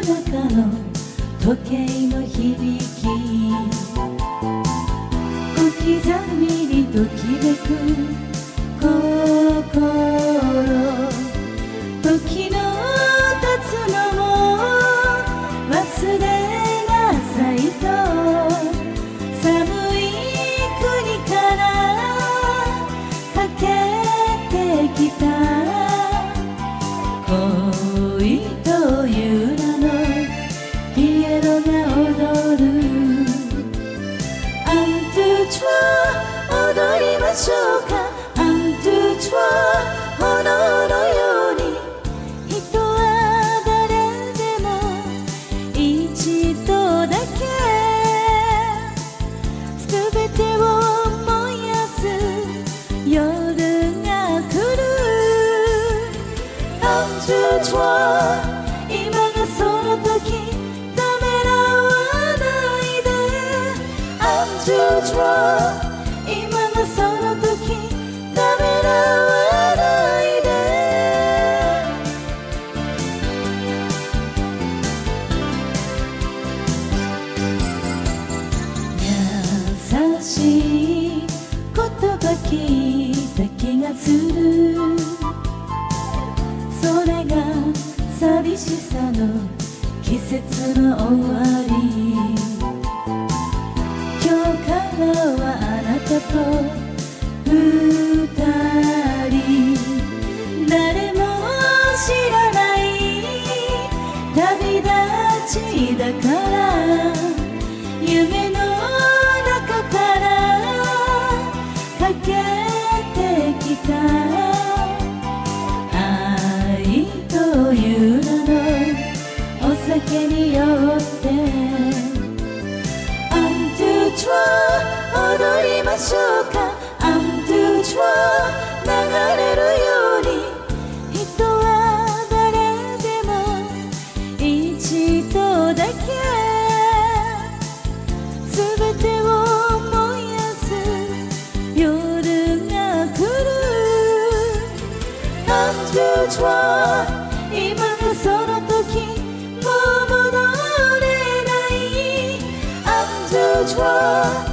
中の時計の響き、小刻みにときめく心、時の経つのも忘れなさいと、寒い国からかけてきた恋という名のピエロが踊る。アントゥトワ踊りましょうか。アントゥトワ炎のように、人は誰でも一度だけ全てを燃やす夜が来る。アントゥトワ今がその時、ためらわないで。アントゥトワ今がその時、ためらわないで。優しい言葉聞いた気がする。それが寂しさの季節の終わり。今日からはあなたと二人、誰も知らない旅立ちだから、夢の中からかけてきた愛という名のお酒に酔って、アントゥトワ踊りましょうか。アントゥトワ流れるように、人は誰でも一度だけ全てを燃やす夜が来る。アントゥトワ今がその時、もう戻れない。アントゥトワ